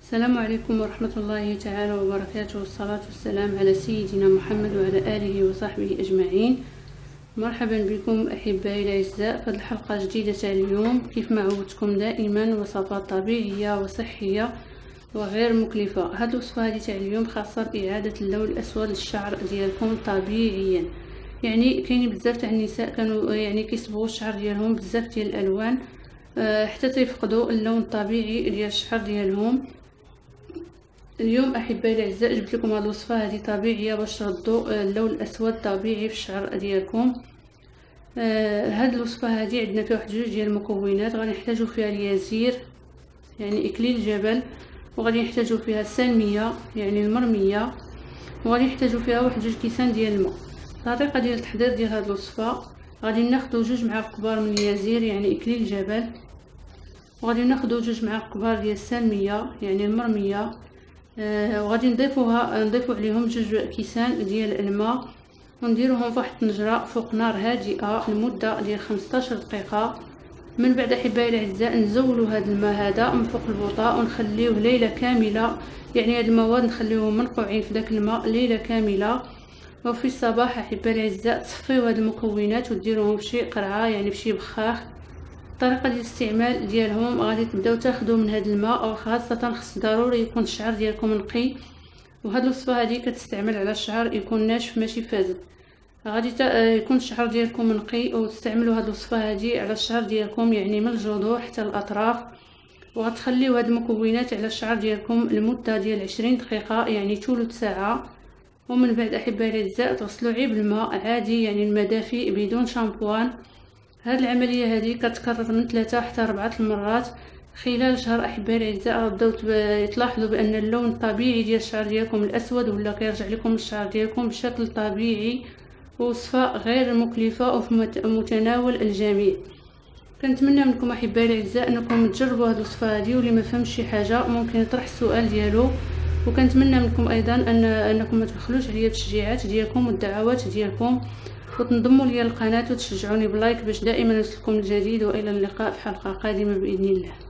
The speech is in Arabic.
السلام عليكم ورحمة الله تعالى وبركاته، والصلاة والسلام على سيدنا محمد وعلى آله وصحبه أجمعين. مرحبا بكم أحبائي الأعزاء في الحلقة جديدة تاع اليوم. كيف ما عودتكم دائما وصفات طبيعية وصحية وغير مكلفة. هاد الوصفة هذه تاع اليوم خاصة بإعادة اللون الأسود للشعر ديالكم طبيعيا. يعني كاين بزاف تاع النساء كانوا كيصبغوا الشعر ديالهم بزاف ديال الألوان حتى تيفقدوا اللون الطبيعي ديال الشعر ديالهم. اليوم احبائي الاعزاء جبت لكم هذه الوصفه هذه طبيعيه باش تردوا اللون الاسود طبيعي في الشعر ديالكم. هذه الوصفه هذه عندنا فيها واحد جوج ديال المكونات. غادي نحتاجوا فيها اليازير يعني اكليل الجبل، وغادي نحتاجوا فيها السلميه يعني المرميه، وغادي نحتاجوا فيها واحد جوج كيسان ديال الماء. الطريقه ديال التحضير ديال هذه الوصفه: غادي ناخذوا جوج معالق كبار من اليازير يعني اكليل الجبل، وغادي ناخذوا جوج معالق كبار ديال السلميه يعني المرميه، وغادي نضيفوا عليهم جوج كيسان ديال الماء، ونديروهم في واحد الطنجره فوق نار هادئه لمده ديال 15 دقيقه. من بعد احبائي الاعزاء نزولوا هذا الماء هذا من فوق البوطه ونخليوه ليله كامله. يعني هاد المواد نخليوهم منقوعين في داك الماء ليله كامله، وفي الصباح احبائي الاعزاء تصفيو هاد المكونات وديروهم في شي قرعه يعني في شي بخاخ. الطريقه ديال الاستعمال ديالهم: غادي تبداو تاخذوا من هذا الماء، وخاصه خص ضروري يكون الشعر ديالكم نقي، وهاد الوصفه هذه كتستعمل على الشعر يكون ناشف ماشي فازد. غادي يكون الشعر ديالكم نقي وتستعملوا هاد الوصفه هذه على الشعر ديالكم يعني من الجذور حتى الاطراف، وغتخليو هاد المكونات على الشعر ديالكم لمده ديال 20 دقيقه يعني ثلث ساعه. ومن بعد احبائي الاعزاء تغسلوا عيب الماء عادي يعني الماء دافي بدون شامبوان. هاد العمليه هذه كتكرر من 3 حتى 4 المرات خلال شهر احبائي الاعزاء. غتبداو تلاحظوا بان اللون الطبيعي ديال الشعر ديالكم الاسود ولا كيرجع لكم الشعر ديالكم بشكل طبيعي. وصفه غير مكلفه وفي متناول الجميع. كنتمنى منكم احبائي الاعزاء انكم تجربوا هذه الوصفه هذه، واللي ما فهمش شي حاجه ممكن يطرح السؤال ديالو. وكنتمنى منكم ايضا انكم ما تبخلوش عليا بالتشجيعات ديالكم والدعوات ديالكم، وتنضموا لي القناه وتشجعوني بلايك باش دائما يوصلكم الجديد. والى اللقاء في حلقه قادمه باذن الله.